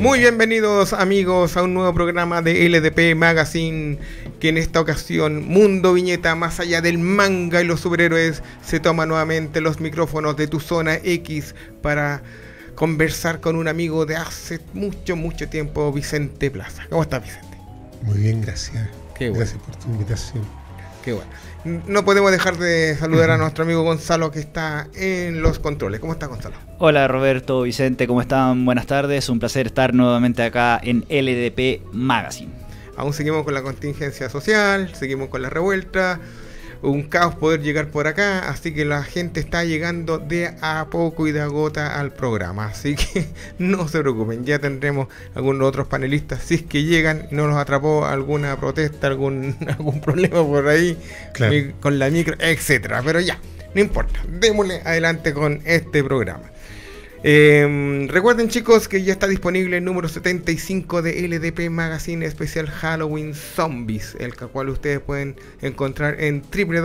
Muy bienvenidos amigos a un nuevo programa de LDP Magazine, que en esta ocasión Mundo Viñeta, más allá del manga y los superhéroes, se toma nuevamente los micrófonos de tu zona X para conversar con un amigo de hace mucho tiempo, Vicente Plaza. ¿Cómo estás, Vicente? Muy bien, gracias. Qué bueno. Gracias por tu invitación. Qué bueno. No podemos dejar de saludar a nuestro amigo Gonzalo, que está en los controles. ¿Cómo estás, Gonzalo? Hola Roberto, Vicente, ¿cómo están? Buenas tardes, un placer estar nuevamente acá en LDP Magazine. Aún seguimos con la contingencia social, seguimos con la revuelta, un caos poder llegar por acá, así que la gente está llegando de a poco y de a gota al programa, así que no se preocupen, ya tendremos algunos otros panelistas, si es que llegan, no nos atrapó alguna protesta, algún problema por ahí, claro, con la micro, etcétera, pero ya, no importa, démosle adelante con este programa. Recuerden, chicos, que ya está disponible el número 75 de LDP Magazine especial Halloween Zombies, el cual ustedes pueden encontrar en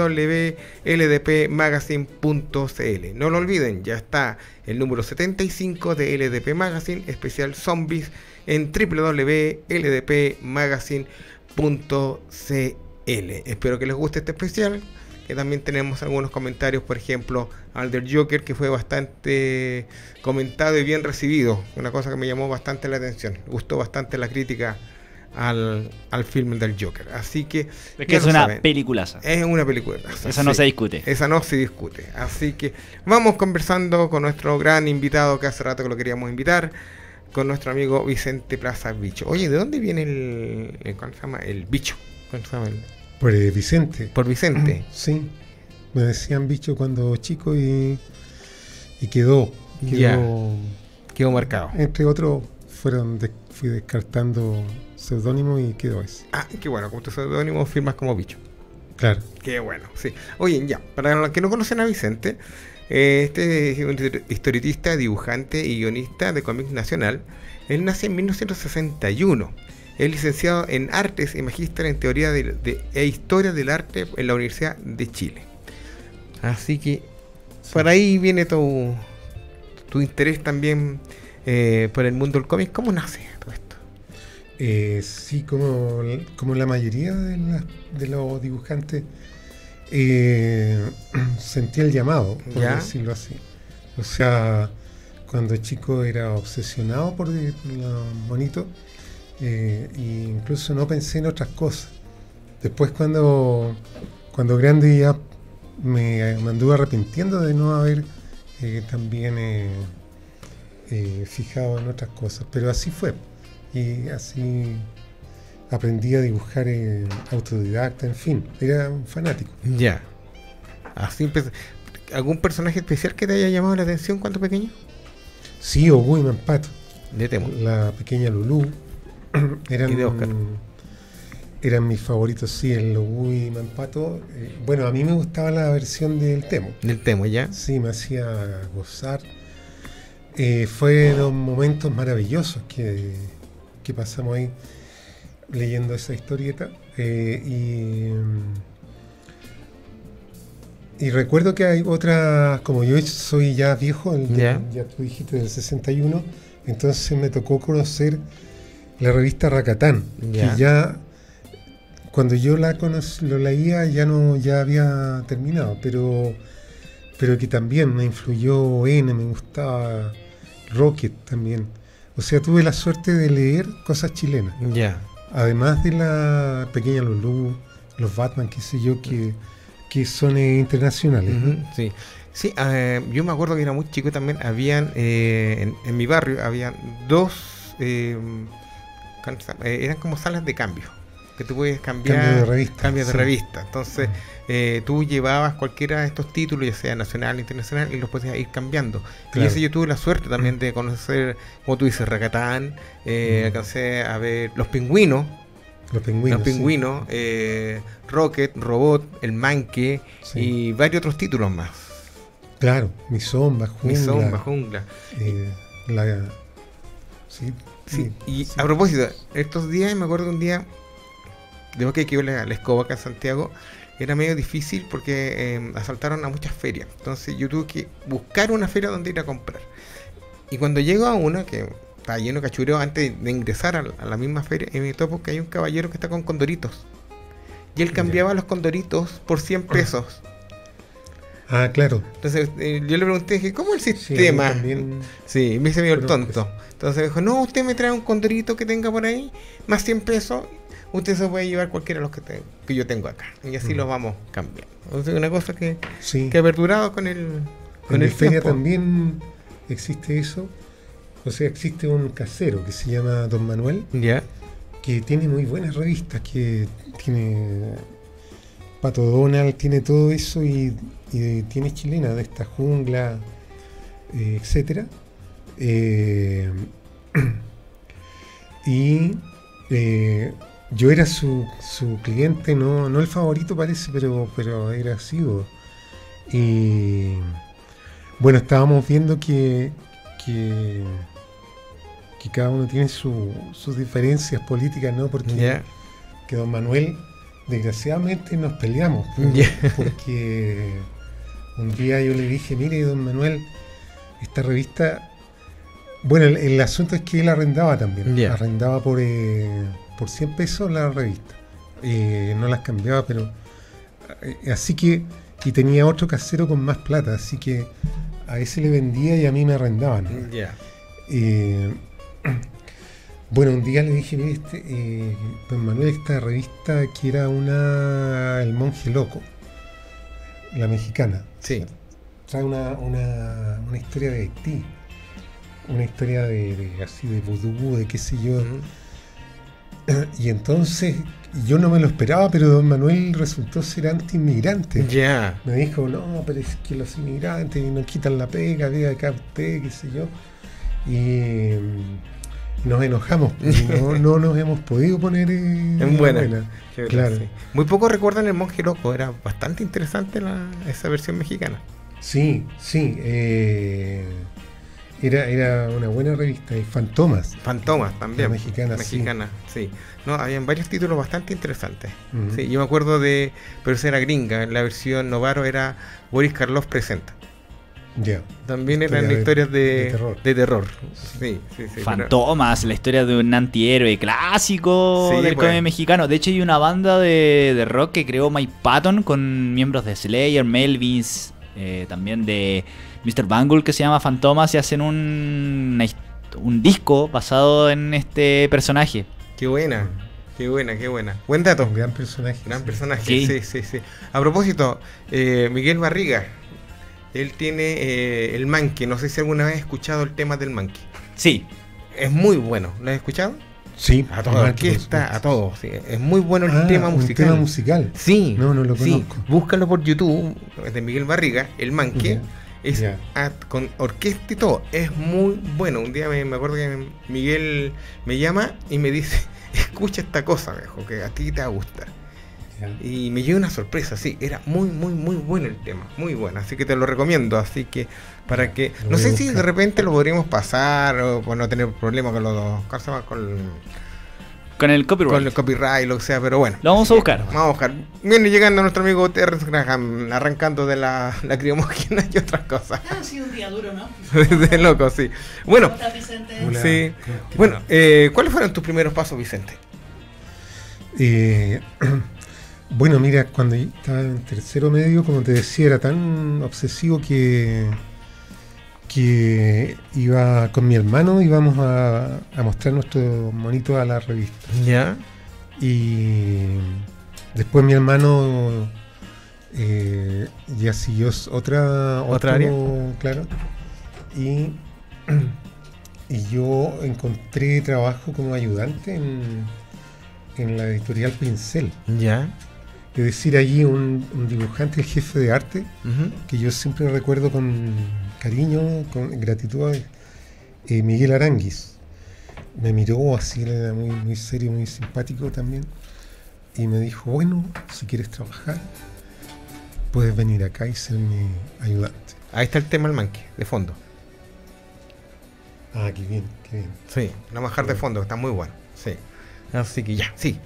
www.ldpmagazine.cl. No lo olviden, ya está el número 75 de LDP Magazine especial Zombies en www.ldpmagazine.cl. Espero que les guste este especial, que también tenemos algunos comentarios, por ejemplo, al del Joker, que fue bastante comentado y bien recibido, una cosa que me llamó bastante la atención, me gustó bastante la crítica al film del Joker, así que es que es una peliculaza. Es una película. Esa no se discute. Esa no se discute, así que vamos conversando con nuestro gran invitado, que hace rato que lo queríamos invitar, con nuestro amigo Vicente Plaza Bicho. Oye, ¿de dónde viene ¿cómo se llama? El bicho? ¿Cómo se llama? Por Vicente. Por Vicente. Sí, me decían bicho cuando chico y quedó marcado. Entre otros fui descartando seudónimos y quedó ese. Ah, qué bueno, como tu seudónimo firmas como bicho. Claro. Qué bueno, sí. Oye, ya, para los que no conocen a Vicente, este es un historietista, dibujante y guionista de cómic nacional. Él nace en 1961. Es licenciado en Artes y magíster en Teoría e Historia del Arte en la Universidad de Chile. Así que por ahí viene tu interés también por el mundo del cómic. ¿Cómo nace todo esto? Sí, como la mayoría de los dibujantes, sentí el llamado, por decirlo así. O sea, cuando chico era obsesionado por los monitos. E incluso no pensé en otras cosas. Después cuando grande ya me anduve arrepintiendo de no haber también fijado en otras cosas, pero así fue, y así aprendí a dibujar autodidacta, en fin, era un fanático. Ya, así empecé. ¿Algún personaje especial que te haya llamado la atención cuando pequeño? Sí, Obu y Mampato, de Temo. La pequeña Lulú. Eran mis favoritos, sí, el Lobu y Mampato. Bueno, a mí me gustaba la versión del Temo. Del Temo, ¿ya? Sí, me hacía gozar. Fueron momentos maravillosos que pasamos ahí leyendo esa historieta. Y recuerdo que hay otra, como yo soy ya viejo, ya tú dijiste del 61, entonces me tocó conocer la revista Rakatán, que ya cuando yo lo leía ya había terminado, pero que también me influyó me gustaba Rocket también. O sea, tuve la suerte de leer cosas chilenas. Además de la pequeña Lulú, los Batman, qué sé yo, que son internacionales. Sí. Sí, yo me acuerdo que era muy chico también, habían en mi barrio habían dos eran como salas de cambio, que tú puedes cambiar cambios de revista. Entonces tú llevabas cualquiera de estos títulos, ya sea nacional o internacional, y los podías ir cambiando. Claro. Y ese yo tuve la suerte también de conocer, como tú dices, Rakatán, alcancé a ver Los Pingüinos, Rocket, Robot, El Manque, y varios otros títulos más. Claro, Mi Sombra, Jungla. A propósito, estos días, me acuerdo de un día, después que quedó la escoba acá en Santiago, era medio difícil porque asaltaron a muchas ferias. Entonces yo tuve que buscar una feria donde ir a comprar. Y cuando llego a una, que estaba lleno de cachureo antes de ingresar a la misma feria, y me topo que hay un caballero que está con condoritos. Y él cambiaba los condoritos por 100 pesos. Ah, claro. Entonces yo le pregunté, dije, ¿cómo el sistema? Sí, me hizo medio el tonto. Entonces me dijo, no, usted me trae un condorito que tenga por ahí, más 100 pesos, usted se puede llevar cualquiera de los que yo tengo acá. Y así los vamos cambiando. Entonces una cosa que ha perdurado con el en el feria también existe eso. O sea, existe un casero que se llama Don Manuel, que tiene muy buenas revistas, que tiene Pato Donald, tiene todo eso, y tiene chilena de esta jungla, etcétera. Y yo era su cliente, no el favorito parece, pero era asiduo. Y bueno, estábamos viendo que cada uno tiene sus diferencias políticas, ¿no? Porque que Don Manuel, desgraciadamente, nos peleamos. Porque un día yo le dije, mire, Don Manuel, esta revista... Bueno, el asunto es que él arrendaba también. Arrendaba por 100 pesos la revista. No las cambiaba, pero... así que... Y tenía otro casero con más plata, así que a ese le vendía y a mí me arrendaban. Bueno, un día le dije, mire, Don Manuel, esta revista que era El Monje Loco, la mexicana. Sí. Trae una historia de Haití, una historia así de vudú, de qué sé yo. Y entonces yo no me lo esperaba, pero Don Manuel resultó ser anti-inmigrante. Me dijo, no, pero es que los inmigrantes nos quitan la pega, vea acá usted, qué sé yo. Y nos enojamos, no nos hemos podido poner en buena. Claro. Sí. Muy pocos recuerdan El Monje Loco, era bastante interesante esa versión mexicana. Sí. Era una buena revista. Y Fantomas también. Mexicana, sí. No, habían varios títulos bastante interesantes. Sí, yo me acuerdo pero esa era gringa. La versión Novaro era Boris Karloff presenta. También eran historias de terror. Sí. Fantomas, la historia de un antihéroe clásico del cómic mexicano. De hecho, hay una banda de rock que creó Mike Patton con miembros de Slayer, Melvins, también de Mr. Bungle, que se llama Fantomas, y hacen un disco basado en este personaje. Qué buena. Buen dato. Un gran personaje. Sí. A propósito, Miguel Barriga, él tiene el Manque. No sé si alguna vez has escuchado el tema del Manque. Sí. Es muy bueno. ¿Lo has escuchado? Sí. A toda la orquesta, a todo. Sí. Es muy bueno el tema musical. ¿Un tema musical? Sí. No lo conozco. Sí. Búscalo por YouTube, es de Miguel Barriga, el Manque. Es con orquesta y todo. Es muy bueno. Un día me acuerdo que Miguel me llama y me dice, escucha esta cosa, viejo, que a ti te va a gustar. Y me lleva una sorpresa, sí, era muy bueno el tema, muy bueno, así que te lo recomiendo, así que para que, no sé si de repente lo podríamos pasar o por no tener problemas con los con el copyright. Con el copyright, lo que sea, pero bueno. Lo vamos a buscar. Viene llegando nuestro amigo Terrence Graham, arrancando de la criomogena y otras cosas. Ha sido un día duro, ¿no? De loco, sí. Bueno, ¿Cómo estás, Vicente? Sí. Bueno, ¿cuáles fueron tus primeros pasos, Vicente? Bueno, mira, cuando estaba en tercero medio, como te decía, era tan obsesivo que iba con mi hermano, íbamos a mostrar nuestro monito a la revista. Y después mi hermano ya siguió otra área, claro. Y yo encontré trabajo como ayudante en la editorial Pincel. Es decir, allí un dibujante, el jefe de arte, que yo siempre recuerdo con cariño, con gratitud, Miguel Aranguis. Me miró así, era muy serio, muy simpático también, y me dijo, bueno, si quieres trabajar, puedes venir acá y ser mi ayudante. Ahí está el tema del Manque, de fondo. Ah, qué bien. Sí, una manjar de fondo, está muy bueno. Sí. Así que ya, sí.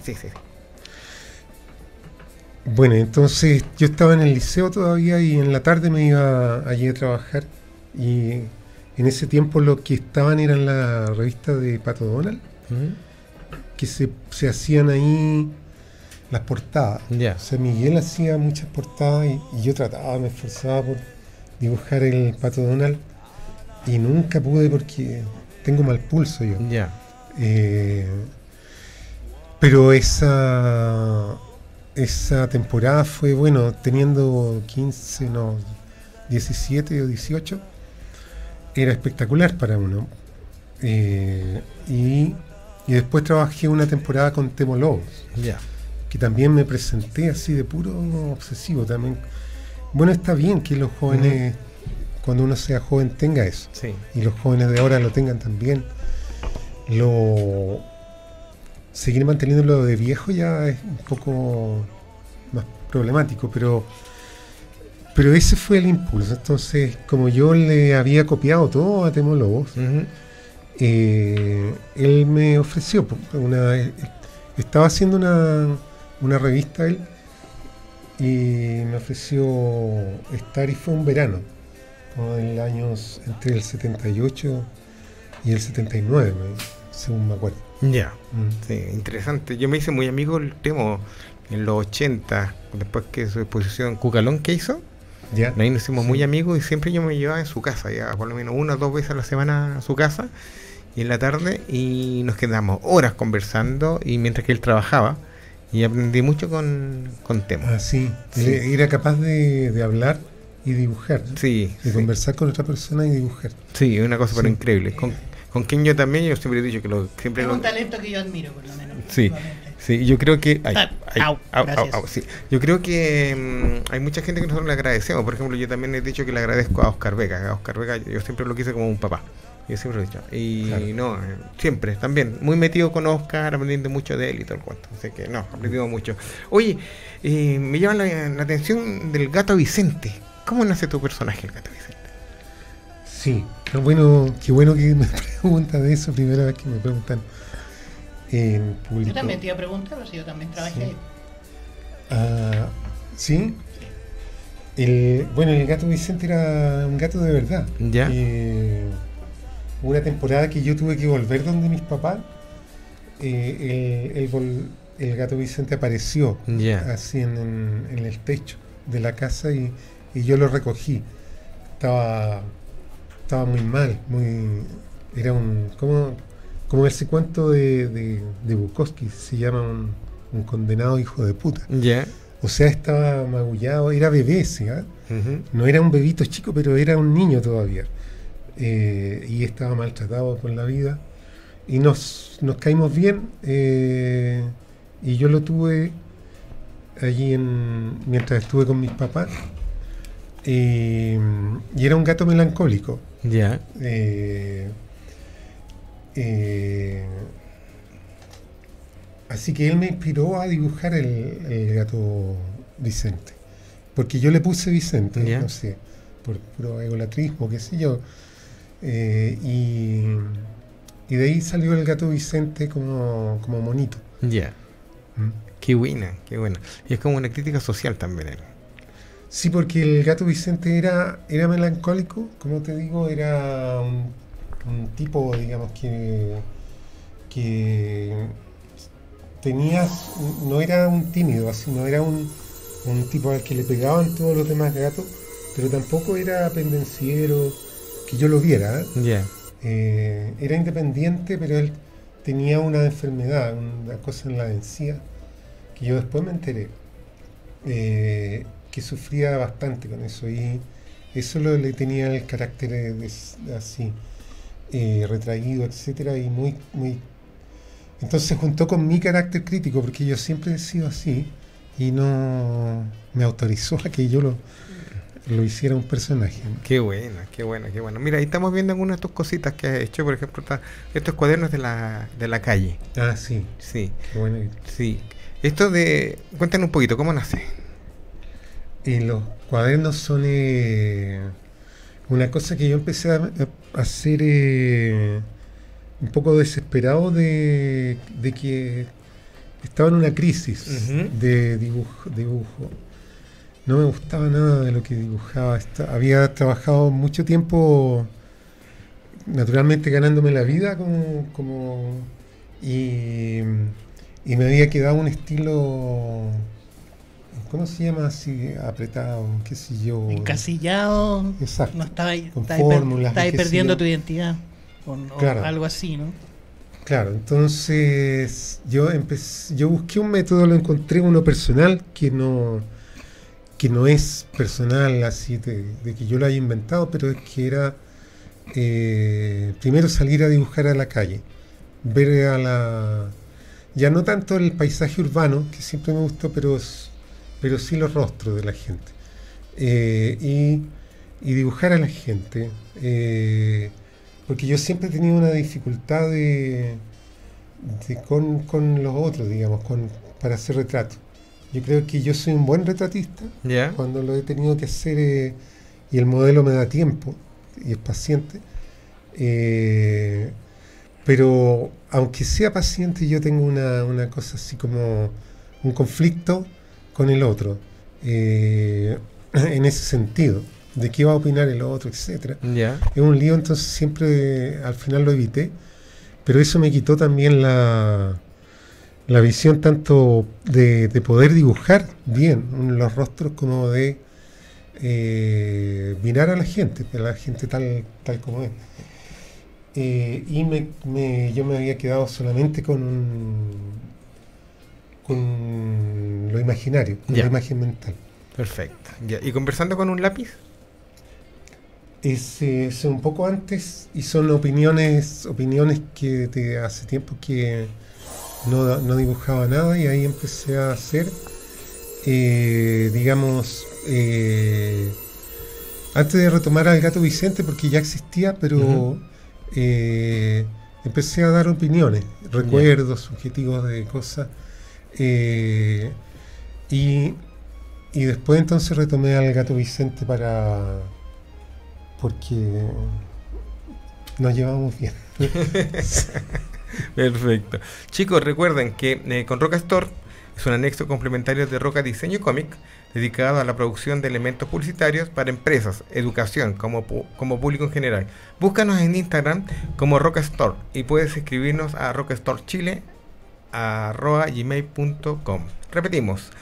Bueno, entonces yo estaba en el liceo todavía y en la tarde me iba allí a trabajar, y En ese tiempo lo que estaban eran las revistas de Pato Donald, que se hacían ahí las portadas. Yeah. O sea, Miguel hacía muchas portadas y yo me esforzaba por dibujar el Pato Donald y nunca pude porque tengo mal pulso yo. Yeah. Pero esa temporada fue, bueno, teniendo 17 o 18, era espectacular para uno. Y después trabajé una temporada con Temo Lobos, que también me presenté así de puro obsesivo también. Bueno, está bien que los jóvenes, cuando uno sea joven, tenga eso. Sí. Y los jóvenes de ahora lo tengan también. Seguir manteniéndolo de viejo ya es un poco más problemático, pero ese fue el impulso. Entonces, como yo le había copiado todo a Temo Lobos, él me ofreció estaba haciendo una revista él, y me ofreció estar, y fue un verano, como en el año entre el 78 y el 79, según me acuerdo. Ya, sí, interesante. Yo me hice muy amigo del Temo en los 80, después que su exposición Cucalón que hizo. Ya. Ahí nos hicimos muy amigos y siempre yo me llevaba en su casa, ya por lo menos 1 o 2 veces a la semana a su casa, y en la tarde, y nos quedamos horas conversando, y mientras que él trabajaba, y aprendí mucho con Temo. Ah, sí. Era capaz de hablar y dibujar, ¿no? Sí. De conversar con otra persona y dibujar. Sí, una cosa pero increíble. Con quien yo también, yo siempre he dicho que siempre es un talento que yo admiro, por lo menos. Sí, sí, yo creo que sí. Yo creo que hay mucha gente que nosotros le agradecemos. Por ejemplo, yo también he dicho que le agradezco a Oscar Vega. A Oscar Vega yo siempre lo quise como un papá. Yo siempre lo he dicho. Y claro. Siempre, también, muy metido con Oscar, aprendiendo mucho de él y todo el cuento. Así que aprendimos mucho. Oye, me llama la atención del Gato Vicente. ¿Cómo nace tu personaje, el Gato Vicente? Sí, qué bueno que me preguntan de eso, primera vez que me preguntan en público. Yo también te iba a preguntar, pero si yo también trabajé ahí. ¿Sí? El Gato Vicente era un gato de verdad. Ya. Una temporada que yo tuve que volver donde mis papás, el Gato Vicente apareció así en el techo de la casa y yo lo recogí. Estaba muy mal, era como ese cuento de Bukowski, se llama un condenado hijo de puta. O sea, estaba magullado, era bebé, ¿sí? No era un bebito chico, pero era un niño todavía. Y estaba maltratado por la vida. Y nos caímos bien, y yo lo tuve allí mientras estuve con mis papás. Y era un gato melancólico. Ya. Así que él me inspiró a dibujar el Gato Vicente, porque yo le puse Vicente, no sé, por puro egolatrismo, qué sé yo, y de ahí salió el Gato Vicente como monito. Ya. Qué buena. Y es como una crítica social también él. Sí, porque el Gato Vicente era melancólico, como te digo, era un tipo, digamos, que no era un tímido, así, no era un tipo al que le pegaban todos los demás gatos, pero tampoco era pendenciero, que yo lo viera. Era independiente, pero él tenía una enfermedad, una cosa en la encía, que yo después me enteré. Que sufría bastante con eso, y eso le tenía el carácter así retraído, etcétera, y muy entonces juntó con mi carácter crítico, porque yo siempre he sido así, y no me autorizó a que yo lo hiciera un personaje. Qué buena. Mira, ahí estamos viendo algunas de tus cositas que has hecho. Por ejemplo, estos cuadernos de la calle. Sí. Qué bueno. Sí. Cuéntanos un poquito, ¿cómo nace? Los cuadernos son una cosa que yo empecé a hacer un poco desesperado de que estaba en una crisis de dibujo. No me gustaba nada de lo que dibujaba. Había trabajado mucho tiempo naturalmente ganándome la vida y me había quedado un estilo, ¿cómo se llama? Así, apretado, qué sé yo. Encasillado. Exacto. No estaba ahí, con fórmulas. Estaba ahí perdiendo tu identidad. Claro. O algo así, ¿no? Claro, entonces yo busqué un método, lo encontré uno personal que no es personal así de que yo lo haya inventado, pero es que era primero salir a dibujar a la calle, ver ya no tanto el paisaje urbano, que siempre me gustó, pero sí los rostros de la gente, y dibujar a la gente, porque yo siempre he tenido una dificultad con los otros, digamos, para hacer retratos. Yo creo que yo soy un buen retratista, cuando lo he tenido que hacer y el modelo me da tiempo y es paciente, pero aunque sea paciente, yo tengo una cosa así como un conflicto con el otro, en ese sentido, de qué va a opinar el otro, etcétera. Es un lío, entonces siempre al final lo evité, pero eso me quitó también la visión tanto de poder dibujar bien los rostros como de mirar a la gente tal como es. Y yo me había quedado solamente con lo imaginario, con la imagen mental. Perfecto. ¿Y conversando con un lápiz? Es un poco antes, y son opiniones que hace tiempo que no dibujaba nada, y ahí empecé a hacer, digamos, antes de retomar al Gato Vicente, porque ya existía, pero empecé a dar opiniones, recuerdos, subjetivos de cosas, y después entonces retomé al Gato Vicente porque nos llevamos bien. Perfecto. Chicos, recuerden que con Roca Store es un anexo complementario de Roca Diseño y Cómic, dedicado a la producción de elementos publicitarios para empresas, educación, como público en general. Búscanos en Instagram como Roca Store y puedes escribirnos a rocastorechile@gmail.com. Repetimos,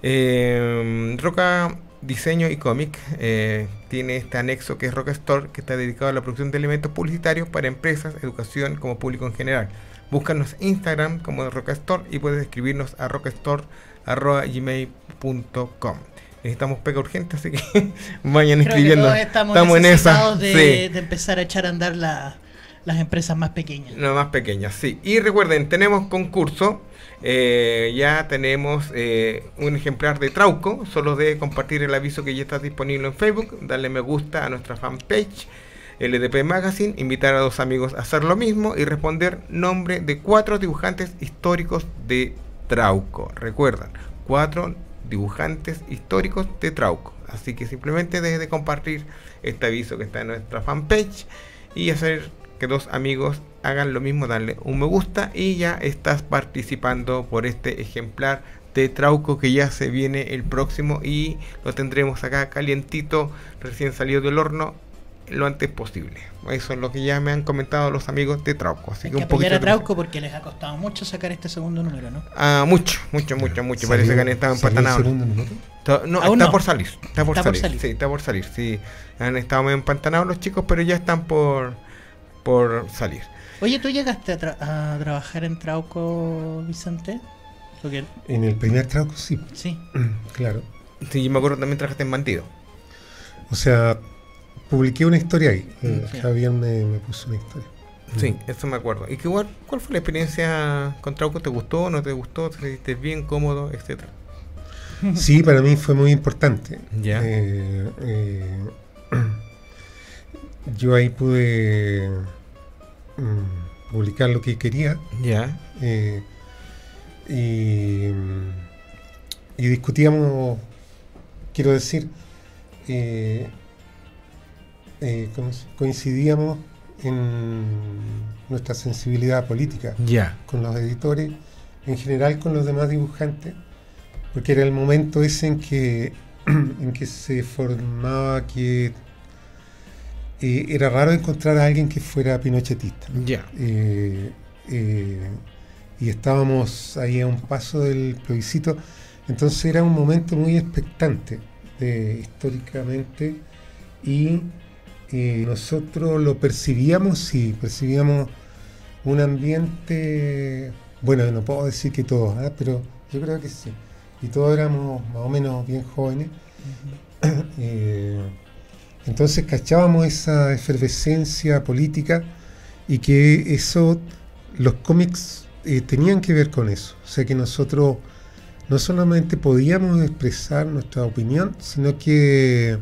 Roca Diseño y Cómic tiene este anexo que es Roca Store, que está dedicado a la producción de elementos publicitarios para empresas, educación, como público en general. Búscanos en Instagram como Roca Store y puedes escribirnos a rocastore@gmail.com. Necesitamos pega urgente, así que vayan escribiendo. Estamos en esa de empezar a echar a andar las empresas más pequeñas. No, más pequeñas, sí. Y recuerden, tenemos concurso. Ya tenemos un ejemplar de Trauco. Solo debe compartir el aviso que ya está disponible en Facebook, darle me gusta a nuestra fanpage LDP Magazine, invitar a 2 amigos a hacer lo mismo y responder nombre de 4 dibujantes históricos de Trauco. Recuerdan, 4 dibujantes históricos de Trauco. Así que simplemente deje de compartir este aviso que está en nuestra fanpage y hacer que 2 amigos hagan lo mismo, darle un me gusta, y ya estás participando por este ejemplar de Trauco que ya se viene el próximo y lo tendremos acá calientito, recién salido del horno, lo antes posible. Eso es lo que ya me han comentado los amigos de Trauco. Así hay que apoyar a Trauco porque les ha costado mucho sacar este segundo número, ¿no? Mucho. Parece que han estado empantanados. No, está por salir. Está por salir. Sí, está por salir. Sí, han estado medio empantanados los chicos, pero ya están por salir. Oye, ¿tú llegaste a trabajar en Trauco, Vicente? Porque... En el primer Trauco, sí. Sí. Claro. Sí, yo me acuerdo también trabajaste en Bandido. O sea, publiqué una historia ahí. Javier me puso una historia. Sí, eso me acuerdo. ¿Y cuál fue la experiencia con Trauco? ¿Te gustó, no te gustó? ¿Te sentiste bien, cómodo, etcétera? Sí, para mí fue muy importante. Ya. Yo ahí pude publicar lo que quería. Ya. Y discutíamos, quiero decir, coincidíamos en nuestra sensibilidad política con los editores, en general con los demás dibujantes, porque era el momento ese en que se formaba que era raro encontrar a alguien que fuera pinochetista. Ya. Y estábamos ahí a un paso del plebiscito, entonces era un momento muy expectante históricamente, y nosotros lo percibíamos un ambiente, bueno, no puedo decir que todos, pero yo creo que sí, y todos éramos más o menos bien jóvenes. Entonces cachábamos esa efervescencia política, y que eso, los cómics tenían que ver con eso. O sea, que nosotros no solamente podíamos expresar nuestra opinión, sino que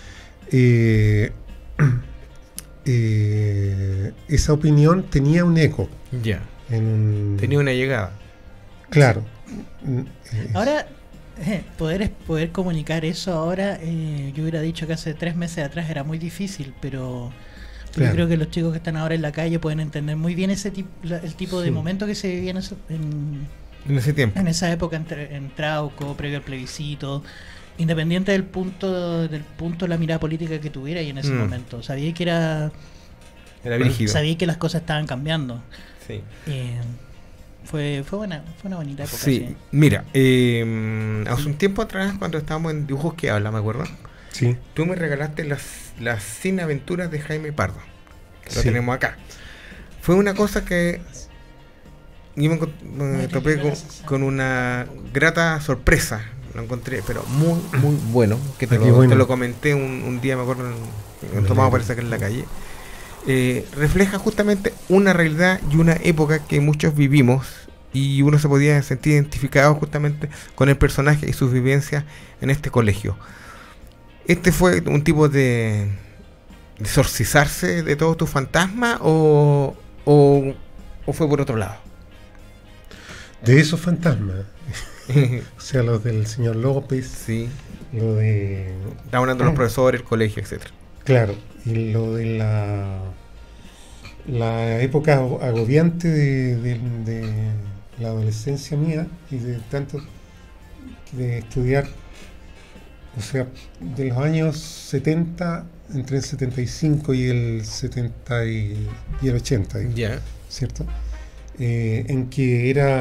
esa opinión tenía un eco. Ya. Tenía una llegada. Claro. Ahora, poder comunicar eso ahora, yo hubiera dicho que hace 3 meses atrás era muy difícil, pero claro, yo creo que los chicos que están ahora en la calle pueden entender muy bien el tipo de momento que se vivía en ese tiempo, en esa época, en Trauco, previo al plebiscito, independiente del punto de la mirada política que tuviera, y en ese momento sabía que era brígido, sabía que las cosas estaban cambiando. Sí. Fue una bonita época. Sí, mira, hace un tiempo atrás, cuando estábamos en Dibujos que Habla, me acuerdo, sí, tú me regalaste las 100 aventuras de Jaime Pardo, que lo tenemos acá. Fue una cosa que yo me topé con una grata sorpresa. Lo encontré, pero muy, muy bueno. Que te lo comenté un día, me acuerdo, nos tomamos, parece que en la calle. Refleja justamente una realidad y una época que muchos vivimos, y uno se podía sentir identificado justamente con el personaje y sus vivencias en este colegio. ¿Este fue un tipo de exorcizarse de todos tus fantasmas o fue por otro lado? De esos fantasmas. O sea, los del señor López. Sí. Lo de... Estaban hablando los profesores, el colegio, etcétera. Claro. Y lo de la época agobiante de la adolescencia mía, y de tanto de estudiar, o sea, de los años 70, entre el 75 y el 70 y el 80, yeah, ¿cierto? En que era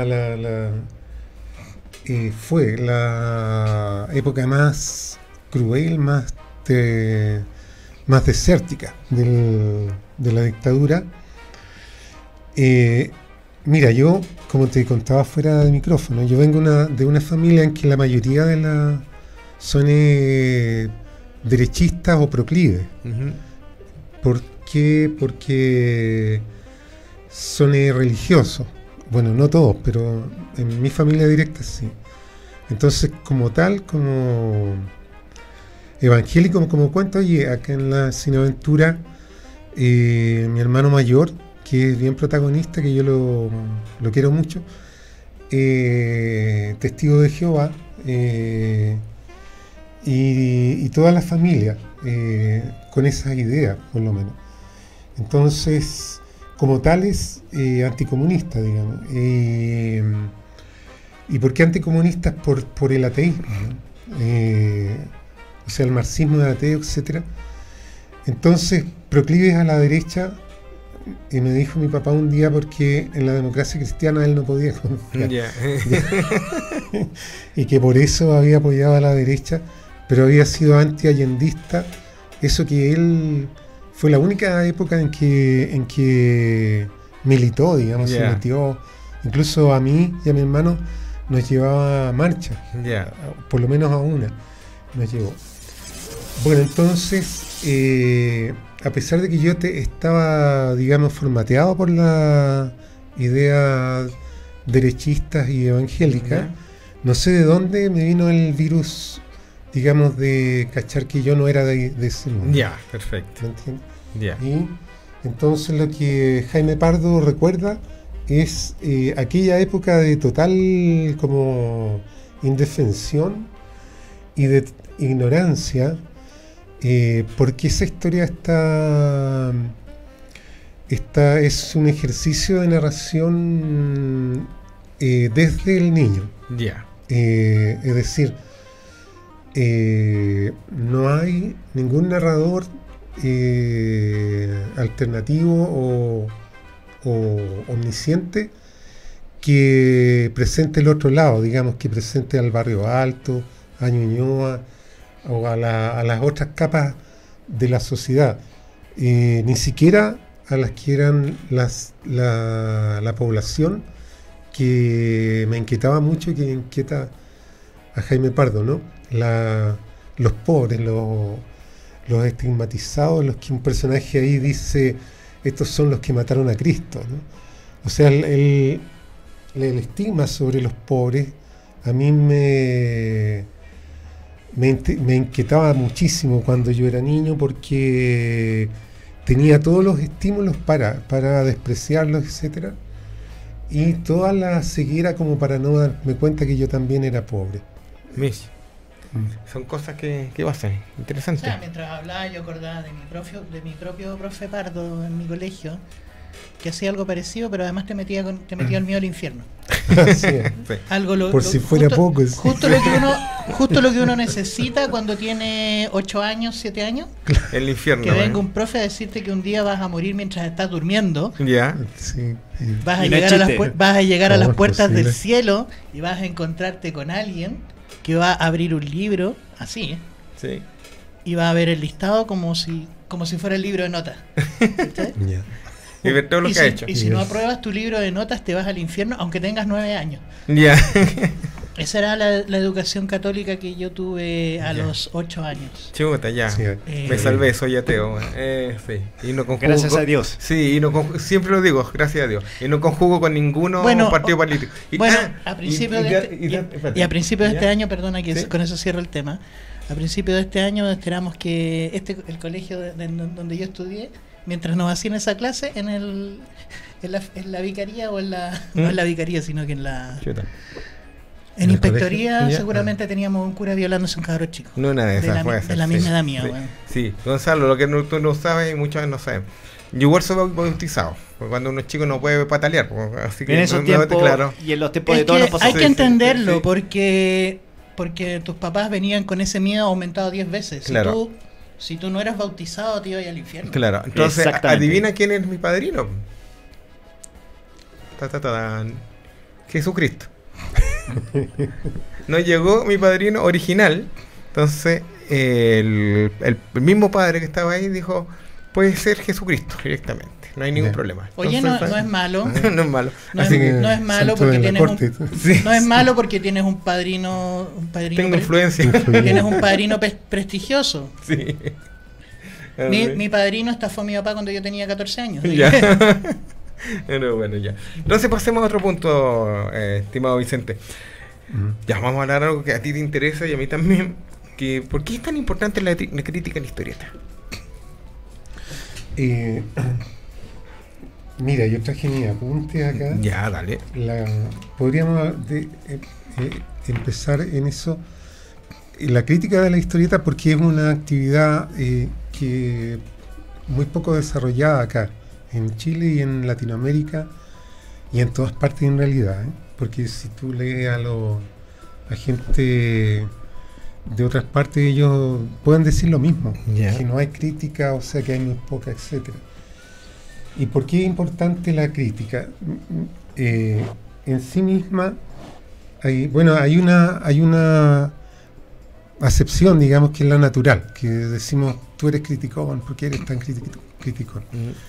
fue la época más cruel, más desértica de la dictadura. Mira, yo, como te contaba fuera de micrófono, yo vengo de una familia en que la mayoría de son derechistas o proclives. Uh-huh. ¿Por qué? Porque son religiosos. Bueno, no todos, pero en mi familia directa sí. Entonces, como tal, como evangélico, como cuento, oye, acá en la Cineaventura, mi hermano mayor, que es bien protagonista, que yo lo quiero mucho, testigo de Jehová, y toda la familia con esas ideas, por lo menos. Entonces, como tales, anticomunistas, digamos. ¿Y por qué anticomunistas? Por el ateísmo, ¿no? O sea, el marxismo de ateo, etcétera. Entonces, proclives a la derecha, me dijo mi papá un día, porque en la democracia cristiana él no podía confiar. Yeah. Y que por eso había apoyado a la derecha, pero había sido anti-allendista. Eso que él... Fue la única época en que militó, digamos, yeah, se metió. Incluso a mí y a mi hermano nos llevaba a marcha, yeah, por lo menos a una nos llevó. Bueno, entonces, a pesar de que yo estaba, digamos, formateado por la idea derechistas y evangélicas, yeah, no sé de dónde me vino el virus, digamos, de cachar que yo no era de ese mundo. Ya, perfecto. ¿Me entiendes? Ya. Y entonces lo que Jaime Pardo recuerda es aquella época de total como indefensión y de ignorancia, porque esa historia es un ejercicio de narración desde el niño. Ya. Es decir, no hay ningún narrador alternativo o omnisciente que presente el otro lado, digamos, que presente al barrio alto, a Ñuñoa o a las otras capas de la sociedad, ni siquiera a las que eran la población que me inquietaba mucho y que inquieta a Jaime Pardo, ¿no? Los pobres, los estigmatizados, los que un personaje ahí dice, estos son los que mataron a Cristo, ¿no? O sea, el estigma sobre los pobres a mí me inquietaba muchísimo cuando yo era niño, porque tenía todos los estímulos para despreciarlos, etcétera, y toda la ceguera como para no darme cuenta que yo también era pobre. Son cosas que pasan, interesante. O sea, mientras hablaba yo acordaba de mi propio profe Pardo en mi colegio, que hacía algo parecido, pero además te metía el miedo al infierno. Sí. Algo por si fuera poco. Justo lo que uno necesita cuando tiene 8 años, 7 años. El infierno. Que venga un profe a decirte que un día vas a morir mientras estás durmiendo. Ya. Sí. Vas a llegar a las puertas del cielo y vas a encontrarte con alguien que va a abrir un libro, así, Sí. y va a ver el listado como si fuera el libro de notas. Yeah. Y ver todo lo que ha hecho. Y si no apruebas tu libro de notas, te vas al infierno, aunque tengas 9 años. Ya. Esa era la educación católica que yo tuve a los 8 años. Chuta, ya. Sí. Me salvé, soy ateo. Sí. Y no conjugo Gracias a Dios. Sí, y siempre lo digo, gracias a Dios. Y no conjugo con ninguno partido político. A principios de este año, perdona que ¿sí? Con eso cierro el tema. A principios de este año esperamos que el colegio donde yo estudié, mientras nos hacían esa clase, en la vicaría o no en la vicaría, sino que en la... Chuta. En inspectoría colegio? seguramente teníamos un cura violándose a un cabro chico. No, una de esas puede ser. De la misma edad sí. mía, Sí. bueno. Sí, Gonzalo, lo que tú no sabes y muchos no saben. Yo igual soy bautizado, porque cuando uno es chico no puede patalear. Así que En esos tiempos claro. y en los tiempos Es de todos que nos pasó. hay que entenderlo, sí. porque tus papás venían con ese miedo aumentado 10 veces. Claro. Si tú no eras bautizado, te ibas al infierno. Claro, entonces Exactamente. adivina quién es mi padrino. Jesucristo. No llegó mi padrino original. Entonces el mismo padre que estaba ahí dijo, puede ser Jesucristo directamente, no hay ningún problema. Oye, Entonces, no es malo. no es malo. No Así que es malo santo porque de la tienes corte. sí. no es malo porque tienes un padrino Tengo influencia. tienes un padrino prestigioso. Sí. Mi padrino fue mi papá cuando yo tenía 14 años. Ya. Pero bueno, ya. Entonces pasemos a otro punto, estimado Vicente. Ya vamos a hablar de algo que a ti te interesa y a mí también. ¿Por qué es tan importante la crítica en la historieta? Mira, yo traje mi apunte acá. Ya, dale. Podríamos empezar en eso. La crítica de la historieta, porque es una actividad que muy poco desarrollada acá, en Chile y en Latinoamérica y en todas partes en realidad, porque si tú lees a gente de otras partes, ellos pueden decir lo mismo, que no hay crítica, o sea que hay muy poca, etcétera. ¿Y por qué es importante la crítica? En sí misma hay una acepción, digamos, que es la natural, que decimos, tú eres criticón, ¿por qué eres tan criticón?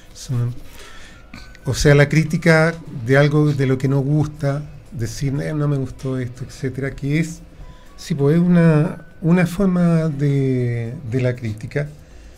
O sea, la crítica de algo de lo que no gusta, decir, no me gustó esto, etcétera, que es, sí, pues es una forma de la crítica,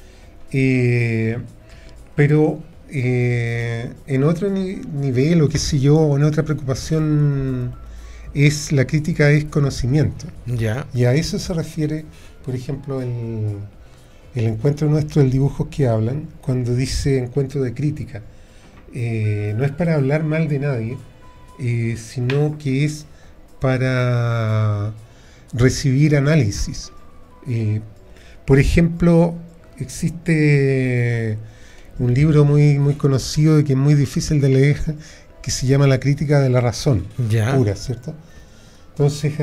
pero en otro nivel, o qué sé yo, en otra preocupación, la crítica es conocimiento. Ya. Y a eso se refiere, por ejemplo, el encuentro nuestro del Dibujos que Hablan, cuando dice encuentro de crítica. No es para hablar mal de nadie, sino que es para recibir análisis. Por ejemplo, existe un libro muy, muy conocido y que es muy difícil de leer, que se llama La crítica de la razón pura, ¿cierto? Entonces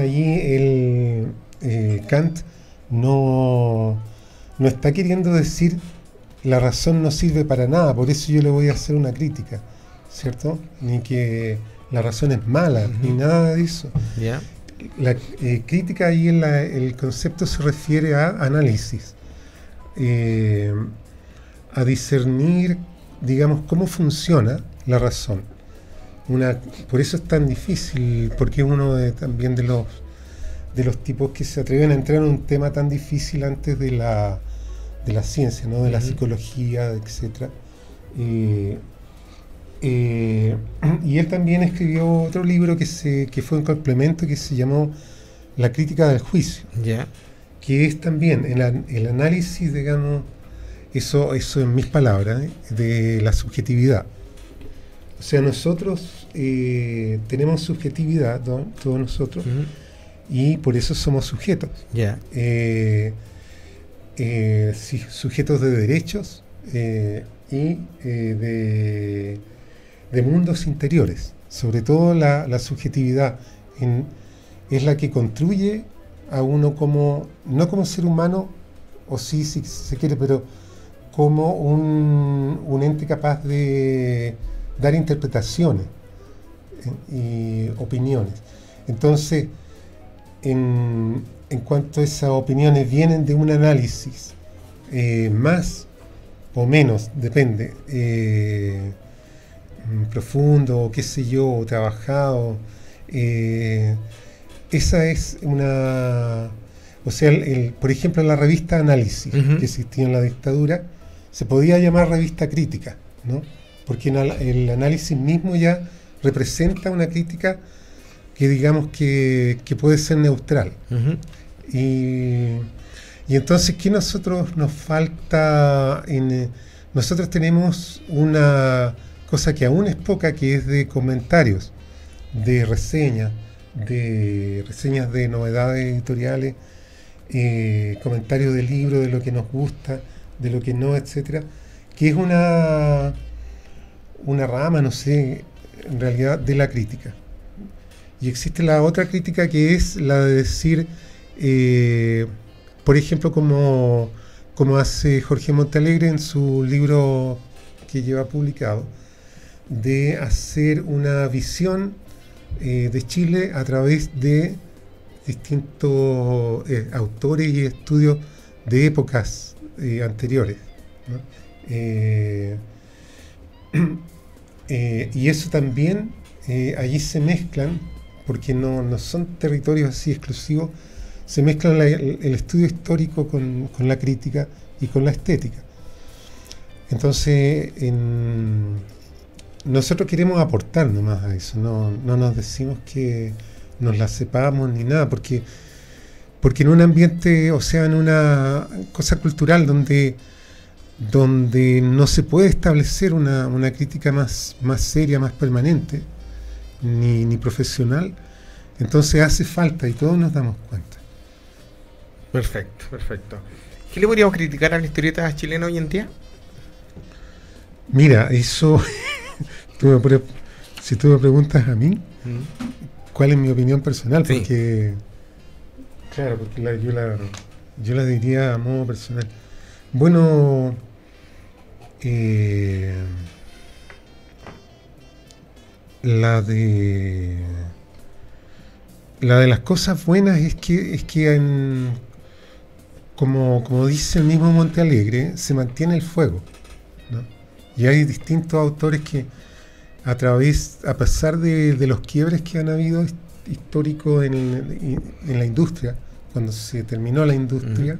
allí Kant no está queriendo decir la razón no sirve para nada, por eso yo le voy a hacer una crítica, ¿cierto? Ni que la razón es mala, ni nada de eso. Yeah. La crítica ahí el concepto se refiere a análisis, a discernir, digamos, cómo funciona la razón. Por eso es tan difícil, porque es uno también de los tipos que se atreven a entrar en un tema tan difícil antes de la ciencia, ¿no? De la psicología, etc. Y él también escribió otro libro que fue un complemento, que se llamó La crítica del juicio, que es también el análisis, digamos, eso en mis palabras, de la subjetividad. O sea, nosotros tenemos subjetividad, ¿no? Todos nosotros, y por eso somos sujetos. Sujetos de derechos y de mundos interiores. Sobre todo la subjetividad es la que construye a uno no como ser humano, o sí, si se quiere, pero como un ente capaz de dar interpretaciones y opiniones. Entonces, en cuanto a esas opiniones vienen de un análisis más o menos, depende, profundo, qué sé yo, trabajado, esa es una... O sea, por ejemplo, la revista Análisis, que existía en la dictadura, se podía llamar revista crítica, ¿no? Porque el análisis mismo ya representa una crítica que digamos que puede ser neutral. Y entonces, ¿qué nos falta? Nosotros tenemos una cosa que aún es poca, que es de comentarios, de reseñas de novedades editoriales, comentarios de libros, de lo que nos gusta, de lo que no, etcétera, que es una rama, no sé, en realidad, de la crítica. Y existe la otra crítica, que es la de decir, por ejemplo, como hace Jorge Montalegre en su libro que lleva publicado, de hacer una visión de Chile a través de distintos autores y estudios de épocas anteriores, ¿no? Y eso también, allí se mezclan, porque no son territorios así exclusivos, se mezclan el estudio histórico con la crítica y con la estética. Entonces, nosotros queremos aportar nomás a eso, no nos decimos que nos la sepamos ni nada, porque en un ambiente, o sea, en una cosa cultural donde no se puede establecer una crítica más seria, más permanente, ni profesional, entonces hace falta y todos nos damos cuenta. Perfecto. ¿Qué le podríamos criticar a la historieta chilena hoy en día? Mira, eso, si tú me preguntas a mí, ¿cuál es mi opinión personal? Porque, claro, porque yo la diría a modo personal. Bueno, la de las cosas buenas es que como dice el mismo Montalegre, se mantiene el fuego, ¿no? Y hay distintos autores que a pesar de los quiebres que han habido históricos en la industria, cuando se terminó la industria,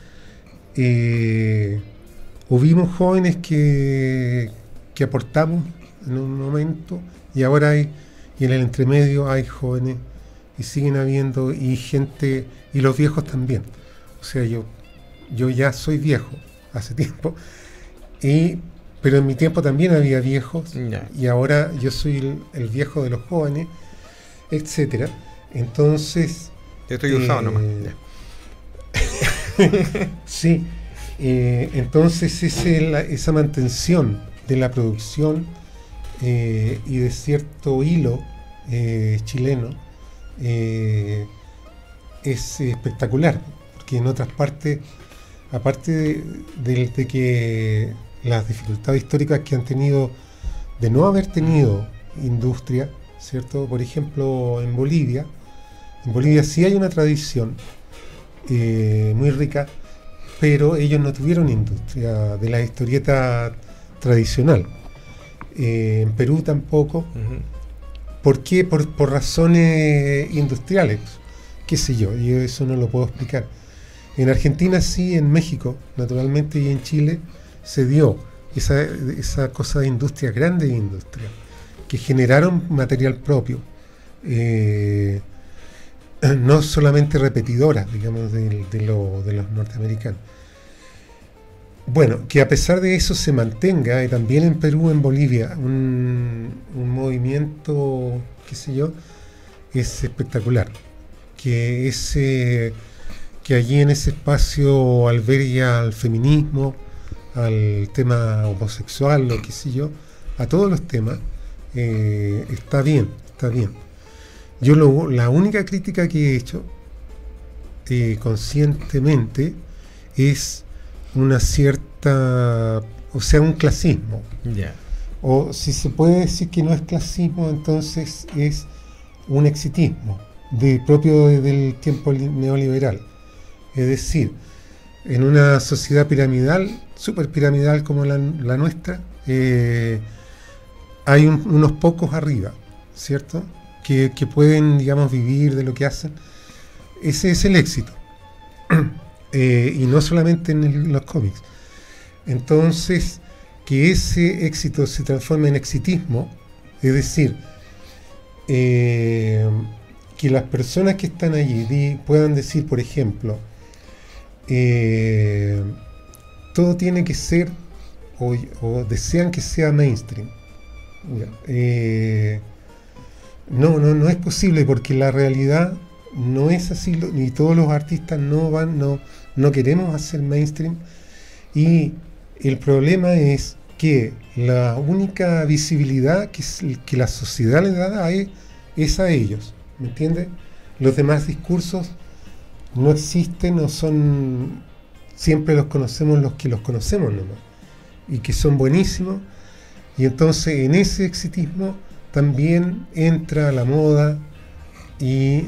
hubimos jóvenes que aportamos en un momento, y ahora y en el entremedio hay jóvenes, y siguen habiendo, y gente, y los viejos también. O sea, yo ya soy viejo hace tiempo, pero en mi tiempo también había viejos, y ahora yo soy el viejo de los jóvenes, etcétera. Entonces, yo estoy usado nomás. Sí, entonces esa mantención de la producción y de cierto hilo chileno es espectacular, porque en otras partes aparte de que las dificultades históricas que han tenido de no haber tenido industria, ¿cierto? Por ejemplo, en Bolivia sí hay una tradición muy rica, pero ellos no tuvieron industria de la historieta tradicional. En Perú tampoco. Uh-huh. ¿Por qué? Por razones industriales, qué sé yo eso no lo puedo explicar. En Argentina sí, en México, naturalmente, y en Chile se dio esa cosa de industria, grande industria, que generaron material propio, no solamente repetidoras, digamos, de los norteamericanos. Bueno, que a pesar de eso se mantenga, y también en Perú, en Bolivia, un movimiento, qué sé yo, es espectacular. Que allí en ese espacio alberga al feminismo, al tema homosexual, o qué sé yo, a todos los temas, está bien. Yo la única crítica que he hecho conscientemente es una cierta, o sea, un clasismo. Yeah. O si se puede decir que no es clasismo, entonces es un exitismo propio del tiempo neoliberal. Es decir, en una sociedad piramidal, súper piramidal como la nuestra, hay unos pocos arriba, ¿cierto? Que pueden, digamos, vivir de lo que hacen. Ese es el éxito. Y no solamente en los cómics. Entonces, que ese éxito se transforme en exitismo, es decir, que las personas que están allí puedan decir, por ejemplo, todo tiene que ser, o desean que sea mainstream. No es posible, porque la realidad no es así, ni todos los artistas no queremos hacer mainstream, y el problema es que la única visibilidad que la sociedad les da es a ellos, ¿me entiendes? Los demás discursos no existen, no son, siempre los conocemos los que los conocemos nomás, y que son buenísimos, y entonces en ese exitismo también entra la moda, y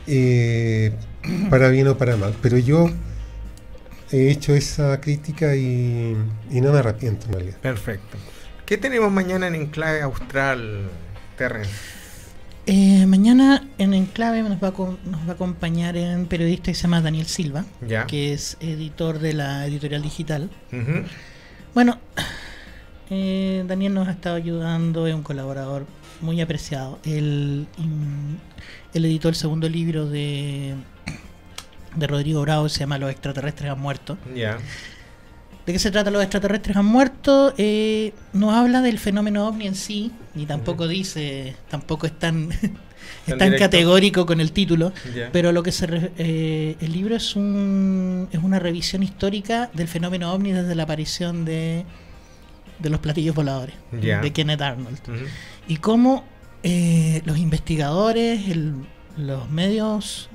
para bien o para mal, pero yo he hecho esa crítica y no me arrepiento en realidad. Perfecto. ¿Qué tenemos mañana en Enclave Austral, Terrence? Mañana en Enclave nos va a acompañar un periodista que se llama Daniel Silva, ya, que es editor de la Editorial Digital. Uh-huh. Bueno, Daniel nos ha estado ayudando, es un colaborador muy apreciado. Él editó el segundo libro de Rodrigo Bravo, se llama Los extraterrestres han muerto. Yeah. ¿De qué se trata Los extraterrestres han muerto? No habla del fenómeno ovni en sí, ni tampoco dice, tampoco es tan categórico con el título, yeah, pero lo que el libro es una revisión histórica del fenómeno ovni desde la aparición de los platillos voladores, yeah, de Kenneth Arnold. Uh-huh. Y cómo los investigadores, los medios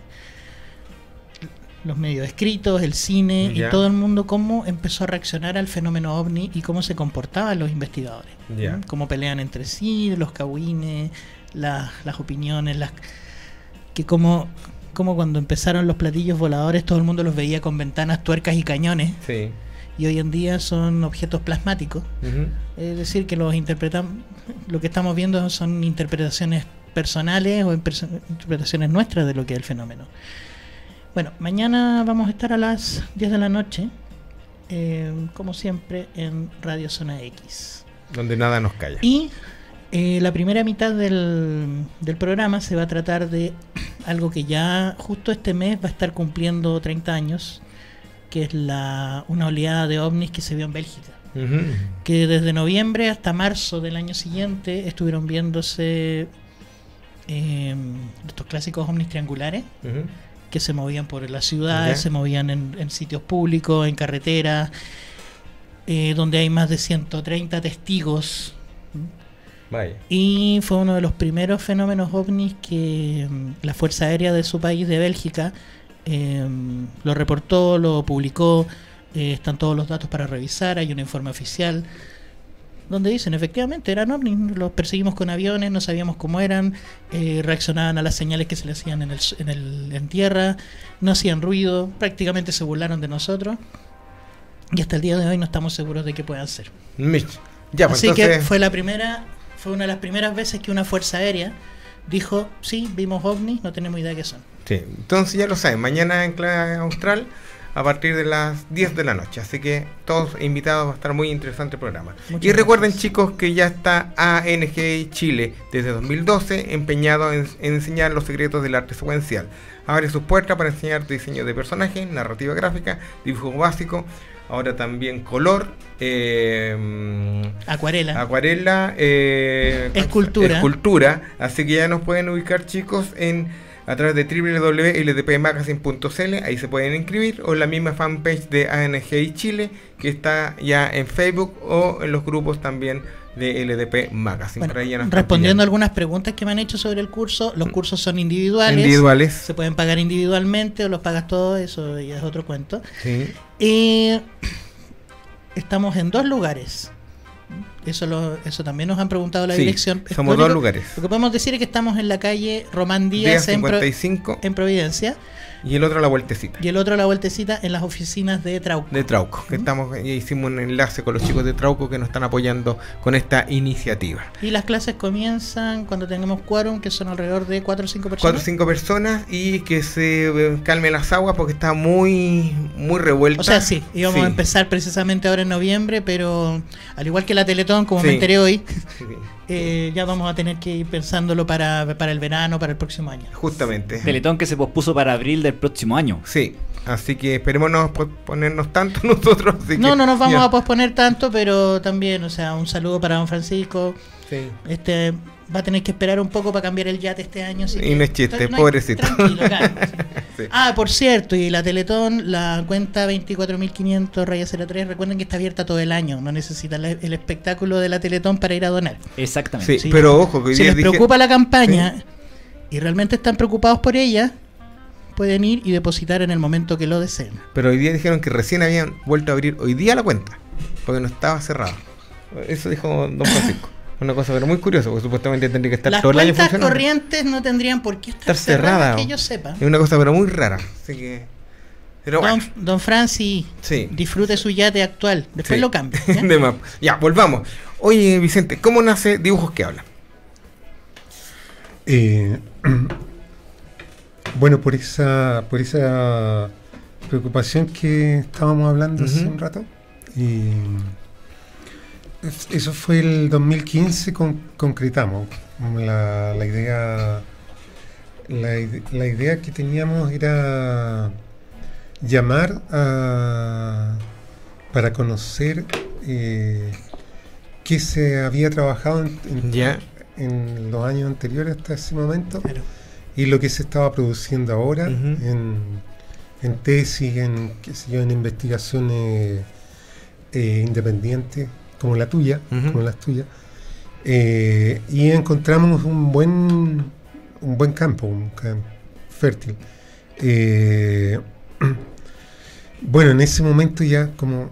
escritos, el cine, yeah, y todo el mundo, cómo empezó a reaccionar al fenómeno ovni y cómo se comportaban los investigadores, yeah, ¿no? Cómo pelean entre sí, los cagüines, las opiniones, que como cuando empezaron los platillos voladores todo el mundo los veía con ventanas, tuercas y cañones. Sí. Y hoy en día son objetos plasmáticos. Uh-huh. Es decir, que lo que estamos viendo son interpretaciones personales o interpretaciones nuestras de lo que es el fenómeno. Bueno, mañana vamos a estar a las 10 de la noche, como siempre, en Radio Zona X. Donde nada nos calla. Y la primera mitad del programa se va a tratar de algo que ya justo este mes va a estar cumpliendo 30 años, que es una oleada de ovnis que se vio en Bélgica. Uh-huh. Que desde noviembre hasta marzo del año siguiente estuvieron viéndose estos clásicos ovnis triangulares, uh-huh, que se movían por las ciudades, se movían en sitios públicos, en carreteras, donde hay más de 130 testigos. Vaya. Y fue uno de los primeros fenómenos ovnis que la Fuerza Aérea de su país, de Bélgica, lo reportó, lo publicó, están todos los datos para revisar, hay un informe oficial donde dicen efectivamente eran ovnis, los perseguimos con aviones, no sabíamos cómo eran, reaccionaban a las señales que se les hacían en tierra, no hacían ruido, prácticamente se burlaron de nosotros y hasta el día de hoy no estamos seguros de qué puedan ser. Ya, pues así entonces... que fue una de las primeras veces que una fuerza aérea dijo, sí, vimos ovnis, no tenemos idea de qué son. Sí, entonces ya lo saben, mañana en Clave Austral a partir de las 10 de la noche, así que todos invitados, va a estar muy interesante el programa. Muchas recuerden gracias, chicos, que ya está ANGI Chile desde 2012 empeñado en enseñar los secretos del arte secuencial. Abre sus puertas para enseñar diseño de personajes, narrativa gráfica, dibujo básico, ahora también color, acuarela, escultura, así que ya nos pueden ubicar chicos a través de www.ldpmagazine.cl, ahí se pueden inscribir, o en la misma fanpage de ANGI Chile, que está ya en Facebook, o en los grupos también de LDP Magazine. Bueno, respondiendo a algunas preguntas que me han hecho sobre el curso, los cursos son individuales. Se pueden pagar individualmente o los pagas todos, eso ya es otro cuento. Sí. Estamos en 2 lugares. Eso también nos han preguntado la dirección. Somos 2 lugares. Lo que podemos decir es que estamos en la calle Román Díaz 55, en Providencia. Y el otro a la vueltecita. En las oficinas de Trauco. Que hicimos un enlace con los chicos de Trauco que nos están apoyando con esta iniciativa. Y las clases comienzan cuando tengamos quórum, que son alrededor de 4 o 5 personas. 4 o 5 personas, y que se calmen las aguas porque está muy revuelta. O sea, sí, íbamos a empezar precisamente ahora en noviembre, pero al igual que la Teletón, como me enteré hoy, ya vamos a tener que ir pensándolo para el verano, para el próximo año. Justamente. Teletón que se pospuso para abril del próximo año. Sí, así que esperemos no posponernos tanto nosotros. No nos vamos a posponer tanto, pero también, o sea, un saludo para don Francisco. Sí. Va a tener que esperar un poco para cambiar el yate este año. Y no es chiste, pobrecito. Tranquilo, sí. Por cierto, y la Teletón, la cuenta 24.500-03, recuerden que está abierta todo el año, no necesitan el espectáculo de la Teletón para ir a donar. Exactamente. Sí, pero ojo, que si les preocupa la campaña y realmente están preocupados por ella, pueden ir y depositar en el momento que lo deseen. Pero hoy día dijeron que recién habían vuelto a abrir hoy día la cuenta, porque no estaba cerrada. Eso dijo don Francisco. Una cosa pero muy curiosa, porque supuestamente tendría que estar todo el año funcionando. Las cuentas corrientes no tendrían por qué estar cerradas, que yo sepa. Es una cosa pero muy rara. Así que... Pero don Francis, disfrute su yate actual. Después lo cambia. Ya, volvamos. Oye, Vicente, ¿cómo nace Dibujos que Hablan? Bueno, por esa preocupación que estábamos hablando hace un rato. Y eso fue el 2015, concretamos la idea. La idea que teníamos era llamar para conocer qué se había trabajado en los años anteriores hasta ese momento, y lo que se estaba produciendo ahora en tesis, en investigaciones independientes como la tuya, como las tuyas, y encontramos un buen campo, un campo fértil. Bueno, en ese momento ya como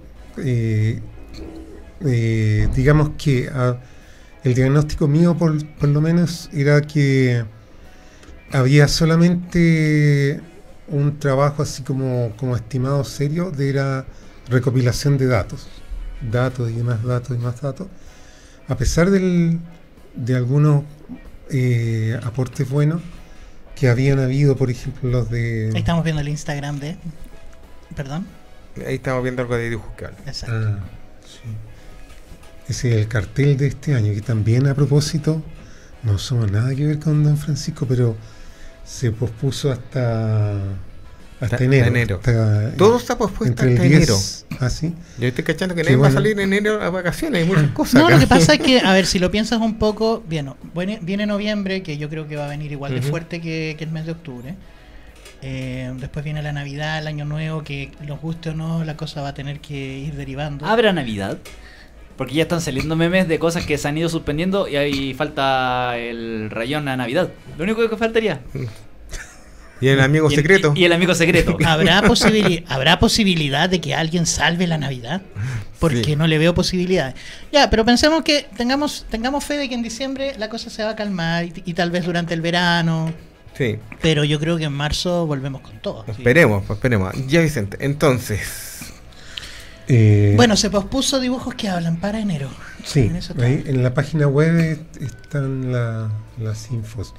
digamos que el diagnóstico mío por lo menos era que había solamente un trabajo así como estimado serio de la recopilación de datos y más datos, a pesar de algunos aportes buenos que habían habido, por ejemplo los de... Ahí estamos viendo el Instagram de... ¿Perdón? Ahí estamos viendo algo de Dibujos que Hablan. Exacto. Sí. Ese es el cartel de este año, que también, a propósito, no somos nada que ver con don Francisco, pero se pospuso hasta enero. Todo está pospuesto hasta enero. ¿Sí? Yo estoy cachando que nadie va a salir en enero a vacaciones, hay muchas cosas. No, lo que pasa es que, a ver, si lo piensas un poco, viene noviembre, que yo creo que va a venir igual de fuerte que el mes de octubre. Después viene la Navidad, el Año Nuevo, que nos guste o no, la cosa va a tener que ir derivando. ¿Habrá Navidad? Porque ya están saliendo memes de cosas que se han ido suspendiendo y ahí falta el rayón a Navidad. Lo único que faltaría. Y el amigo secreto. Y el amigo secreto. ¿Habrá posibilidad de que alguien salve la Navidad? Porque sí, no le veo posibilidades. Ya, pero pensemos que tengamos fe de que en diciembre la cosa se va a calmar y tal vez durante el verano. Sí. Pero yo creo que en marzo volvemos con todo. Esperemos. Ya, Vicente, entonces... bueno, se pospuso Dibujos que Hablan para enero. Sí, ahí en la página web están las infos.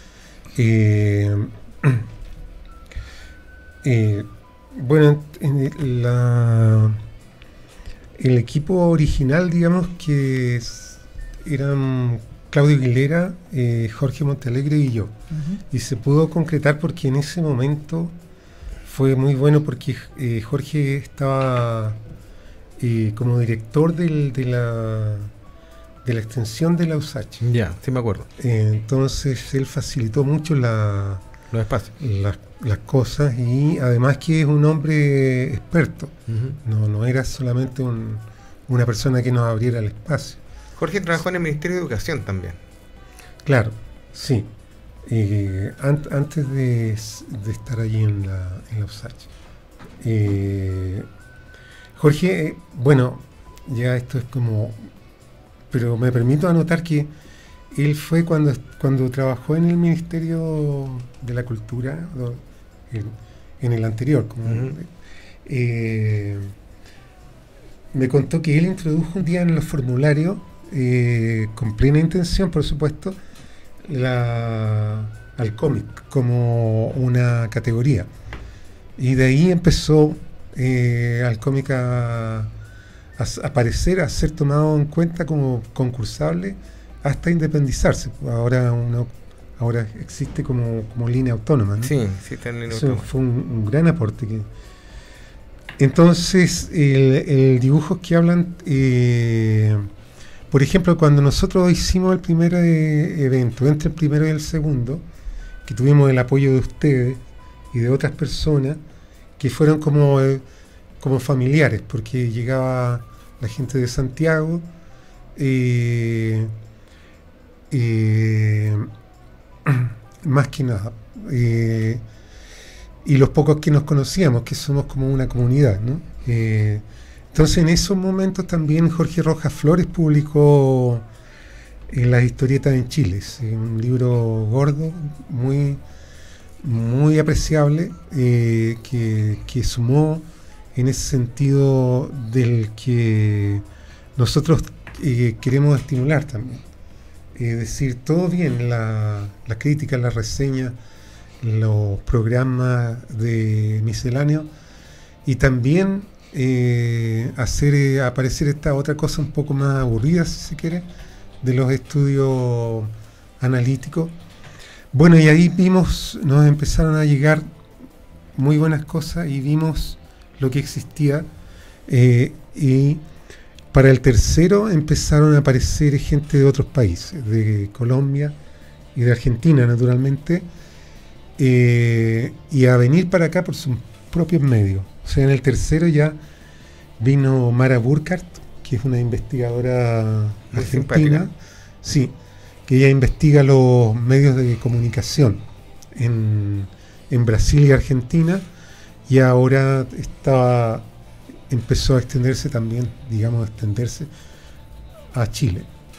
Bueno, el equipo original, digamos, que eran Claudio Aguilera, Jorge Montalegre y yo. Uh-huh. Y se pudo concretar porque en ese momento fue muy bueno porque Jorge estaba como director de la extensión de la USACH. Ya, sí me acuerdo. Entonces él facilitó mucho los espacios, las cosas, y además que es un hombre experto. Uh-huh. No era solamente una persona que nos abriera el espacio. Jorge trabajó en el Ministerio de Educación también. Claro, sí. Antes de estar allí en la USACH. Jorge, bueno, ya esto es como... Pero me permito anotar que él fue cuando trabajó en el Ministerio de la Cultura, en el anterior, me contó que él introdujo un día en los formularios, con plena intención, por supuesto, al cómic como una categoría. Y de ahí empezó al cómic a aparecer, a ser tomado en cuenta como concursable hasta independizarse. Ahora existe como línea autónoma, ¿no? Sí, está en línea autónoma. Fue un gran aporte. Entonces, el Dibujos que Hablan, por ejemplo, cuando nosotros hicimos el primer evento, entre el primero y el segundo, que tuvimos el apoyo de ustedes y de otras personas que fueron como familiares, porque llegaba la gente de Santiago, más que nada, y los pocos que nos conocíamos, que somos como una comunidad, ¿no? Entonces en esos momentos también Jorge Rojas Flores publicó Las Historietas en Chile, un libro gordo, muy, muy apreciable, que sumó en ese sentido del que nosotros queremos estimular también. Es decir, todo bien, la crítica, la reseña, los programas de misceláneo, y también hacer aparecer esta otra cosa un poco más aburrida, si se quiere, de los estudios analíticos. Bueno, y ahí nos empezaron a llegar muy buenas cosas y vimos lo que existía, y para el tercero empezaron a aparecer gente de otros países, de Colombia y de Argentina, naturalmente, y a venir para acá por sus propios medios. O sea, en el tercero ya vino Mara Burkhardt, que es una investigadora argentina, sí, que ella investiga los medios de comunicación en Brasil y Argentina, y ahora empezó a extenderse también, a Chile.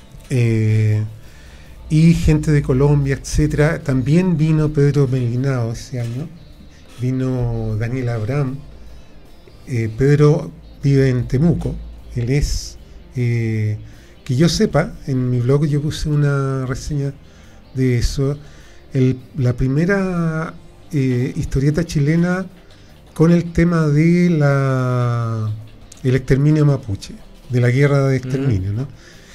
Y gente de Colombia, etcétera. También vino Pedro Melinao ese año, vino Daniel Abraham. Pedro vive en Temuco. Él es, que yo sepa, en mi blog yo puse una reseña de eso, la primera historieta chilena con el tema de el exterminio mapuche, de la guerra de exterminio, ¿no?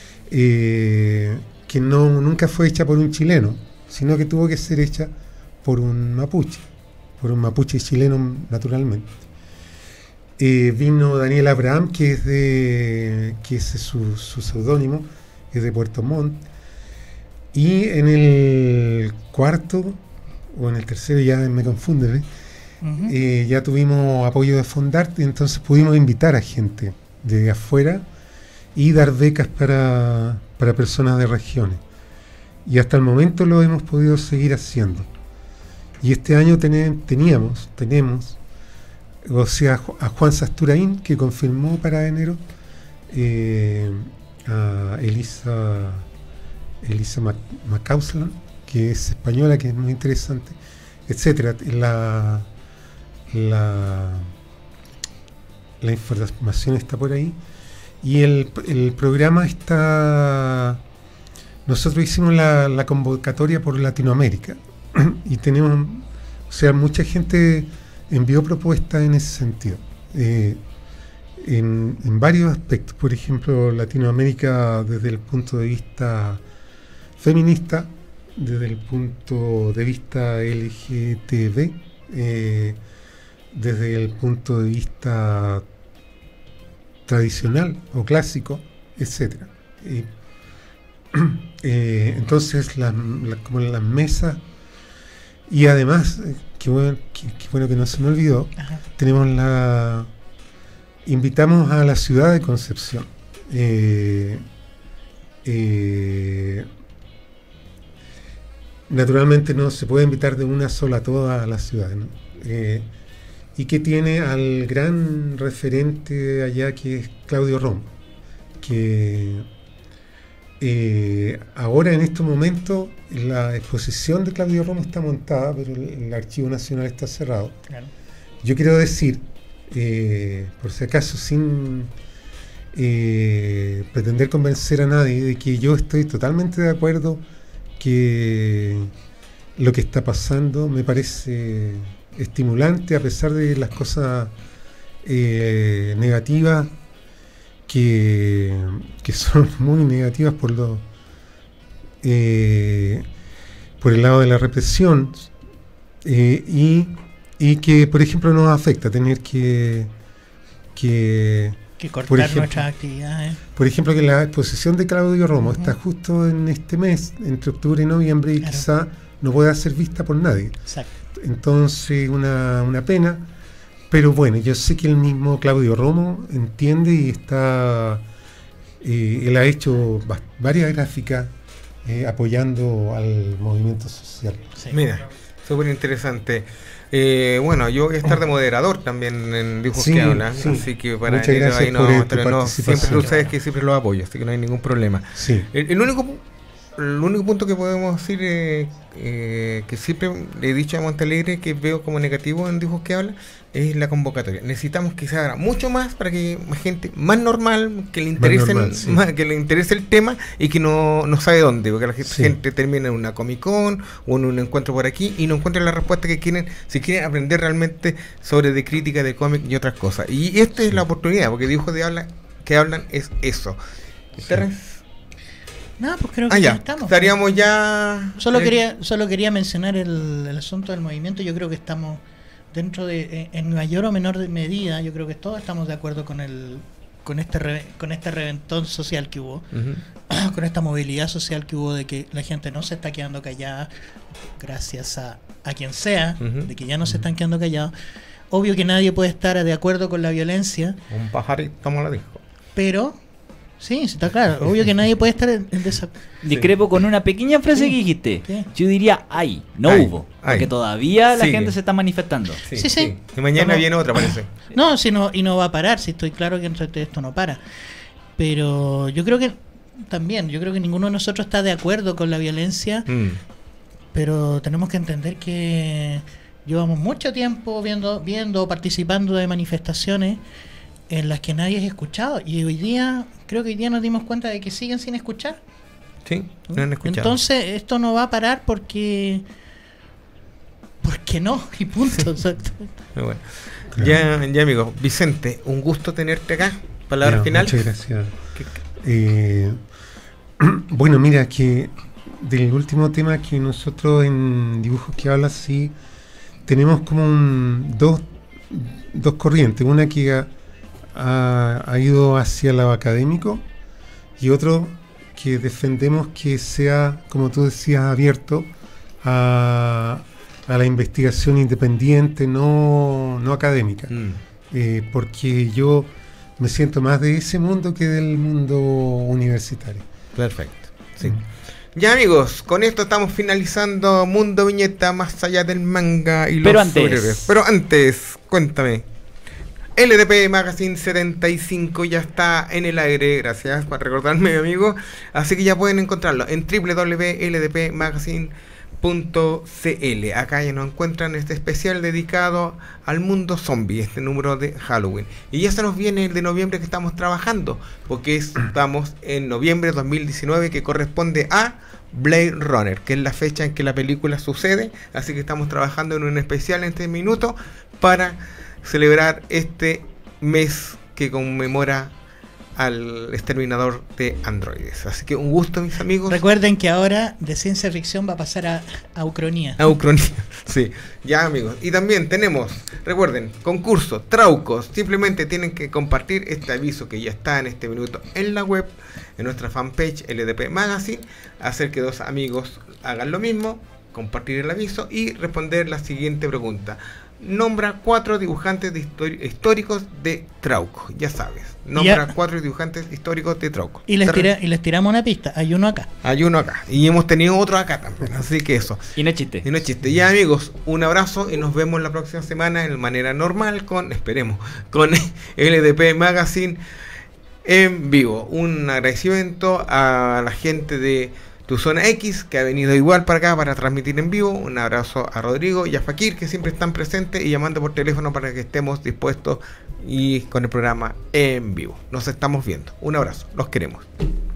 Que nunca fue hecha por un chileno, sino que tuvo que ser hecha por un mapuche chileno, naturalmente. Vino Daniel Abraham, que es su seudónimo, es de Puerto Montt, y en el cuarto o en el tercero, ya me confunde, ¿eh? Uh-huh. Ya tuvimos apoyo de Fondarte, y entonces pudimos invitar a gente de afuera y dar becas para personas de regiones, y hasta el momento lo hemos podido seguir haciendo. Y este año tenemos, o sea, a Juan Sasturain, que confirmó para enero, a Elisa McCausland, que es española, que es muy interesante, etcétera. La información está por ahí. Y el programa está... Nosotros hicimos la convocatoria por Latinoamérica y tenemos, o sea, mucha gente envió propuestas en ese sentido, en varios aspectos. Por ejemplo, Latinoamérica desde el punto de vista feminista, desde el punto de vista LGTB, desde el punto de vista tradicional o clásico, etcétera. Entonces como en las mesas, y además qué bueno que no se me olvidó. Ajá. Invitamos a la ciudad de Concepción, naturalmente no se puede invitar de una sola a toda la ciudad, ¿no? Y que tiene al gran referente allá, que es Claudio Romo, que ahora en estos momentos la exposición de Claudio Romo está montada, pero el Archivo Nacional está cerrado. Claro. Yo quiero decir, por si acaso, sin pretender convencer a nadie, de que yo estoy totalmente de acuerdo que lo que está pasando me parece estimulante, a pesar de las cosas negativas que son muy negativas por el lado de la represión, y que, por ejemplo, nos afecta tener que cortar nuestras actividades. Por ejemplo, que la exposición de Claudio Romo está justo en este mes, entre octubre y noviembre, y claro, quizá no pueda ser vista por nadie. Exacto. Entonces, una pena. Pero bueno, yo sé que el mismo Claudio Romo entiende y está... él ha hecho varias gráficas apoyando al movimiento social. Sí. Mira, súper interesante. Bueno, yo voy a estar de moderador también en Dibujos que Hablan, así que para muchas gracias ahí siempre tú sabes que siempre los apoyo, así que no hay ningún problema. Sí. El único punto que podemos decir, que siempre le he dicho a Montalegre que veo como negativo en Dibujos que Hablan, es la convocatoria. Necesitamos que se haga mucho más para que más gente más normal, que le interese, que le interese el tema y que no sabe dónde, porque la gente termina en una Comic Con o en un encuentro por aquí y no encuentra la respuesta que quieren, si quieren aprender realmente sobre de crítica de cómic y otras cosas. Y esta es la oportunidad, porque Dibujos que Hablan es eso. No, pues creo que ya estamos. Estaríamos ya... Solo quería mencionar el asunto del movimiento. Yo creo que estamos dentro de, en mayor o menor medida, yo creo que todos estamos de acuerdo con este reventón social que hubo, con esta movilidad social que hubo, de que la gente no se está quedando callada, gracias a quien sea, de que ya no se están quedando callados. Obvio que nadie puede estar de acuerdo con la violencia. Un pajarito, como lo dijo. Pero... sí, está claro. Obvio que nadie puede estar en desacuerdo. Discrepo con una pequeña frase que dijiste. Sí. Yo diría hubo. Porque todavía la gente se está manifestando. Sí. Y mañana viene otra, parece. No, y no va a parar. Si estoy claro que esto no para. Pero yo creo que ninguno de nosotros está de acuerdo con la violencia. Pero tenemos que entender que llevamos mucho tiempo viendo, participando de manifestaciones en las que nadie es escuchado, y creo que hoy día nos dimos cuenta de que siguen sin escuchar. Sí, no han escuchado. Entonces esto no va a parar porque no, y punto. Exacto. Bueno. Ya amigo, Vicente, un gusto tenerte acá. Palabra final. Muchas gracias. Bueno, mira, que del último tema que nosotros en Dibujos que Hablan, sí tenemos como dos corrientes, una que ha ido hacia lo académico y otro que defendemos que sea, como tú decías, abierto a la investigación independiente, no académica, porque yo me siento más de ese mundo que del mundo universitario. Perfecto, sí. Ya amigos, con esto estamos finalizando Mundo Viñeta, más allá del manga y los superhéroes. Pero antes, cuéntame. LDP Magazine 75 ya está en el aire, gracias por recordarme, amigo. Así que ya pueden encontrarlo en www.ldpmagazine.cl. Acá ya nos encuentran este especial dedicado al mundo zombie, este número de Halloween. Y ya se nos viene el de noviembre que estamos trabajando, porque estamos en noviembre de 2019, que corresponde a Blade Runner, que es la fecha en que la película sucede. Así que estamos trabajando en un especial en este minuto para celebrar este mes que conmemora al exterminador de androides. Así que un gusto, mis amigos. Recuerden que ahora de ciencia ficción va a pasar a Ucronía. A Ucronía, sí. Ya, amigos. Y también tenemos, recuerden, concurso, Traucos. Simplemente tienen que compartir este aviso que ya está en este minuto en la web, en nuestra fanpage LDP Magazine, hacer que dos amigos hagan lo mismo, compartir el aviso y responder la siguiente pregunta. Nombra 4 dibujantes históricos de Trauco, ya sabes. Nombra 4 dibujantes históricos de Trauco. Y les tiramos una pista, hay uno acá. Hay uno acá. Y hemos tenido otro acá también, así que eso. Y no es chiste. Y no es chiste. Ya amigos, un abrazo y nos vemos la próxima semana de manera normal con, esperemos, con LDP Magazine en vivo. Un agradecimiento a la gente de Tu Zona X, que ha venido igual para acá para transmitir en vivo. Un abrazo a Rodrigo y a Fakir, que siempre están presentes y llamando por teléfono para que estemos dispuestos y con el programa en vivo. Nos estamos viendo. Un abrazo, los queremos.